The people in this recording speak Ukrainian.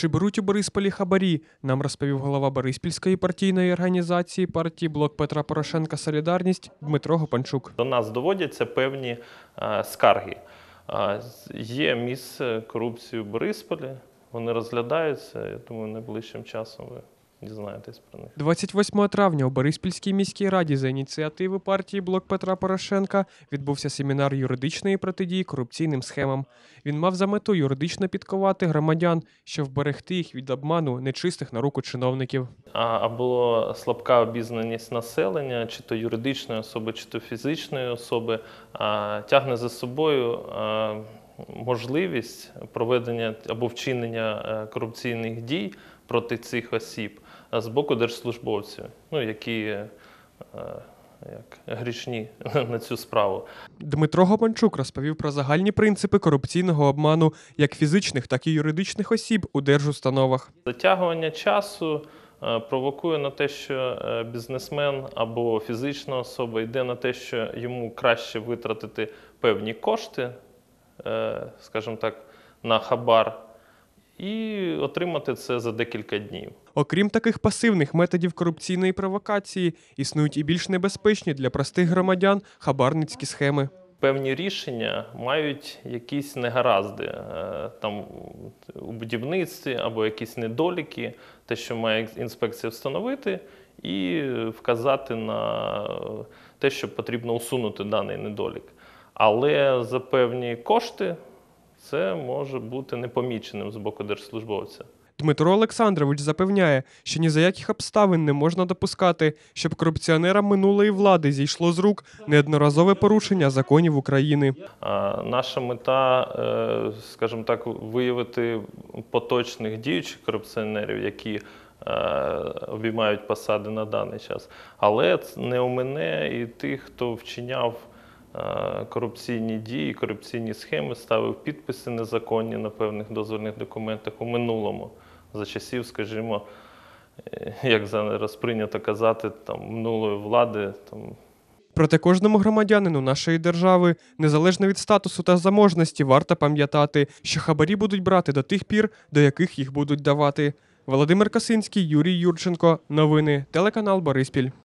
Чи беруть у Борисполі хабарі? Нам розповів голова Бориспільської партійної організації партії «Блок Петра Порошенка. Солідарність» Дмитро Гопанчук. До нас доводяться певні скарги. Є місце корупції в Борисполі, вони розглядаються, я думаю, найближчим часом ви дізнаєтесь про них. 28 травня у Бориспільській міській раді за ініціативи партії «Блок Петра Порошенка» відбувся семінар юридичної протидії корупційним схемам. Він мав за мету юридично підковати громадян, щоб вберегти їх від обману нечистих на руку чиновників. Або слабка обізнаність населення, чи то юридичної особи, чи то фізичної особи, тягне за собою можливість проведення або вчинення корупційних дій проти цих осіб з боку держслужбовців, які грішні на цю справу. Дмитро Гопанчук розповів про загальні принципи корупційного обману як фізичних, так і юридичних осіб у держустановах. Затягування часу провокує на те, що бізнесмен або фізична особа йде на те, що йому краще витратити певні кошти, скажімо так, на хабар, і отримати це за декілька днів. Окрім таких пасивних методів корупційної провокації, існують і більш небезпечні для простих громадян хабарницькі схеми. Певні рішення мають якісь негаразди там у будівництві або якісь недоліки, те, що має інспекція встановити, і вказати на те, що потрібно усунути даний недолік. Але за певні кошти це може бути непоміченим з боку держслужбовця. Дмитро Олександрович запевняє, що ні за яких обставин не можна допускати, щоб корупціонерам минулої влади зійшло з рук неодноразове порушення законів України. Наша мета, скажімо так, виявити поточних діючих корупціонерів, які обіймають посади на даний час. Але не омине і тих, хто вчиняв корупційні дії, корупційні схеми, ставив підписи незаконні на певних дозвільних документах у минулому. За часів, скажімо, як зараз прийнято казати, минулої влади. Проте кожному громадянину нашої держави, незалежно від статусу та заможності, варто пам'ятати, що хабарі будуть брати до тих пір, до яких їх будуть давати. Володимир Косинський, Юрій Юрченко. Новини. Телеканал Бориспіль.